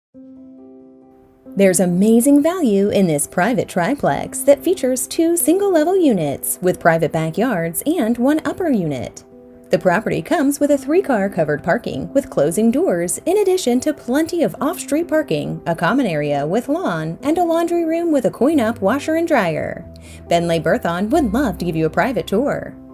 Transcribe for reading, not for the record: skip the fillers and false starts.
There's amazing value in this private triplex that features 2 single-level units with private backyards and 1 upper unit. The property comes with a 3-car covered parking with closing doors, in addition to plenty of off-street parking, a common area with lawn, and a laundry room with a coin-up washer and dryer. Ben LeBerthon would love to give you a private tour.